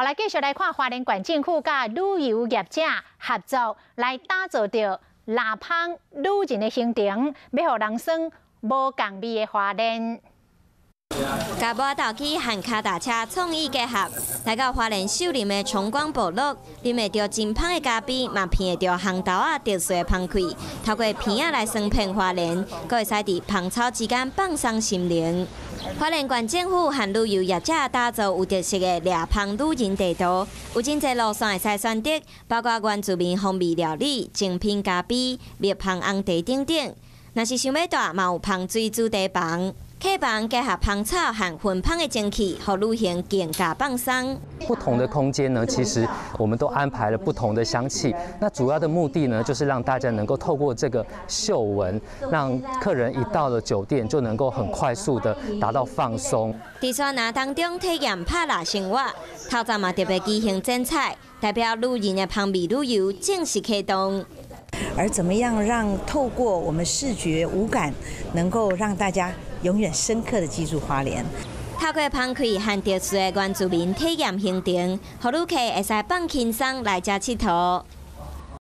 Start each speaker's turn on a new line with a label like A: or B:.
A: 后来继续来看花莲县政府甲旅游业者合作来打造着腊芳旅人的行程，要互人生无共味的花莲。
B: 甲马豆机和脚踏车创意结合，来到花莲秀林的崇光部落，啉会到真芳的咖啡，嘛闻会到烘豆仔特殊的香气。透过片仔来酸骗花莲，阁会使伫芳草之间放松心灵。花莲县政府和旅游业者打造有特色的腊芳旅人地图，有真侪路线会使选择，包括原住民风味料理、精品咖啡、蜜芳红茶等等。若是想要大，嘛有芳水主题房。 客房结合芳草和芬芳的蒸汽，让旅行更加放松。
C: 不同的空间呢，其实我们都安排了不同的香气。那主要的目的呢，就是让大家能够透过这个嗅闻，让客人一到了酒店就能够很快速的达到放松。
B: 伫山林当中体验拍蜡生活，头站嘛特别举行剪彩，代表旅人的芳味旅游正式启动。
D: 而怎么样让透过我们视觉五感，能够让大家永远深刻的记住花莲？
B: 透过芳气和特殊的原住民体验行程，让旅客会使放轻松来遮佚佗。